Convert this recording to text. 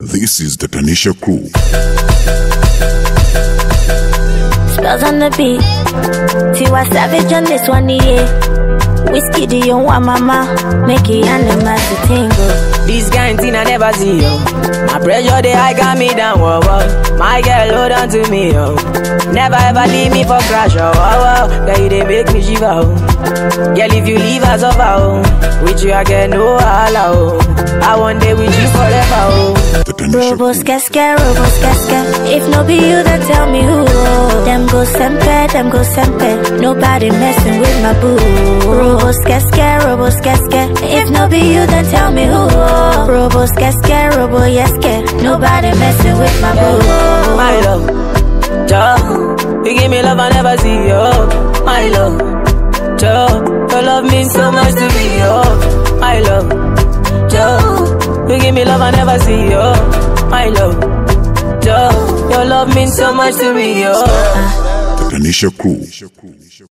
This is the Tatanisha crew. Spells on the beat. Tiwa savage on this one, yeah. Wizkid, you want mama, make it animals to tingle. This kind thing I never see, yo. My pressure, they high got me down, whoa, whoa. My girl, hold on to me, yo. Never ever leave me for crash, oh, wow, wow. Girl, you they make me shiver, oh. Girl, if you leave us over, oh. With you, I get no holla, oh. I want day with you forever, oh. Robos casca, robos casca. If no be you, then tell me who. Them go sempe, them go sempe. Nobody messing with my boo. Robos casca, robos casca. If no be you, then tell me who. Robos casca, robo yeske. Nobody messing with my boo. My love, Joe, you give me love I never see, yo. My love, Joe, your love means so much to me, yo. My love, Joe, you give me love I never see, yo. My love, Joe, your love means so much to me, yo. Tatanisha crew.